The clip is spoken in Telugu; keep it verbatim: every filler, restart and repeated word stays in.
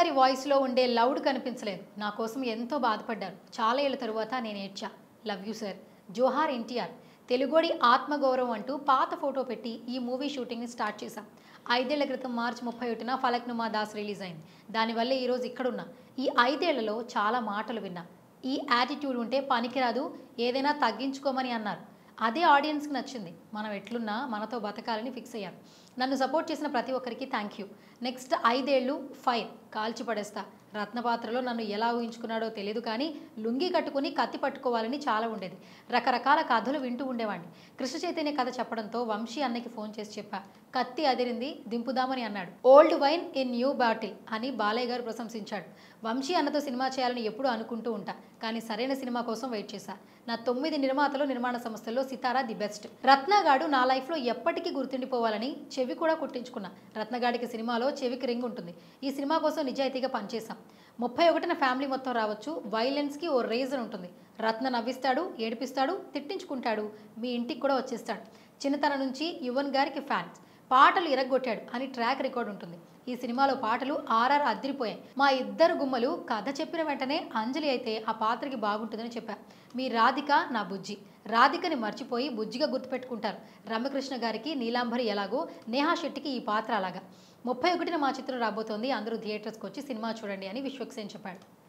గారి వాయిస్లో ఉండే లౌడ్ కనిపించలేదు. నా కోసం ఎంతో బాధపడ్డారు. చాలా ఏళ్ల తరువాత నేను ఏడ్చా. Love you sir. జోహార్ ఎన్టీఆర్. తెలుగోడి ఆత్మగౌరవం అంటూ పాత ఫోటో పెట్టి ఈ మూవీ షూటింగ్ని స్టార్ట్ చేశాం. ఐదేళ్ల క్రితం మార్చి ముప్పై ఒకటిన ఫలక్నుమా దాస్ రిలీజ్ అయింది. దానివల్లే ఈరోజు ఇక్కడున్నా. ఈ ఐదేళ్లలో చాలా మాటలు విన్నా. ఈ యాటిట్యూడ్ ఉంటే పనికిరాదు, ఏదైనా తగ్గించుకోమని అన్నారు. అదే ఆడియన్స్కి నచ్చింది. మనం ఎట్లున్నా మనతో బతకాలని ఫిక్స్ అయ్యారు. నన్ను సపోర్ట్ చేసిన ప్రతి ఒక్కరికి థ్యాంక్ యూ. నెక్స్ట్ ఐదేళ్లు ఫైర్ కాల్చి పడేస్తా. రత్నపాత్రలో నన్ను ఎలా ఊహించుకున్నాడో తెలియదు, కానీ లుంగి కట్టుకుని కత్తి పట్టుకోవాలని చాలా ఉండేది. రకరకాల కథలు వింటూ ఉండేవాడిని. కృష్ణ చైతన్య కథ చెప్పడంతో వంశీ అన్నకి ఫోన్ చేసి చెప్పా. కత్తి అదిరింది, దింపుదామని అన్నాడు. Old wine in new bottle అని బాలయ్య గారు ప్రశంసించాడు. వంశీ అన్నతో సినిమా చేయాలని ఎప్పుడూ అనుకుంటూ ఉంటా, కానీ సరైన సినిమా కోసం వెయిట్ చేశా. నా తొమ్మిది నిర్మాతలు, నిర్మాణ సంస్థల్లో సితారా ది బెస్ట్. రత్నగాడు నా లైఫ్లో ఎప్పటికీ గుర్తుండిపోవాలని చెవి కూడా కుట్టించుకున్నా. రత్నగాడికి సినిమాలో చెవికి రింగ్ ఉంటుంది. ఈ సినిమా కోసం నిజాయితీగా పనిచేశాం. ముప్పై ఒకటిన ఫ్యామిలీ మొత్తం రావచ్చు. వైలెన్స్కి ఓ రీజన్ ఉంటుంది. రత్న నవ్విస్తాడు, ఏడిపిస్తాడు, తిట్టించుకుంటాడు, మీ ఇంటికి కూడా వచ్చేస్తాడు. చిన్నతనం నుంచి యువన్ గారికి ఫ్యాన్స్. పాటలు ఇరగ్గొట్టాడు అని ట్రాక్ రికార్డ్ ఉంటుంది. ఈ సినిమాలో పాటలు ఆర్ఆర్ అద్దరిపోయాయి. మా ఇద్దరు గుమ్మలు కథ చెప్పిన వెంటనే అంజలి అయితే ఆ పాత్రకి బాగుంటుందని చెప్పా. మీ రాధిక నా బుజ్జి. రాధికని మర్చిపోయి బుజ్జిగా గుర్తుపెట్టుకుంటారు. రమ్యకృష్ణ గారికి నీలాంబరి ఎలాగో నేహా శెట్టికి ఈ పాత్ర అలాగా. ముప్పై ఒకటిన మా చిత్రం రాబోతోంది. అందరూ థియేటర్స్కి వచ్చి సినిమా చూడండి అని విశ్వక్సేన్ చెప్పాడు.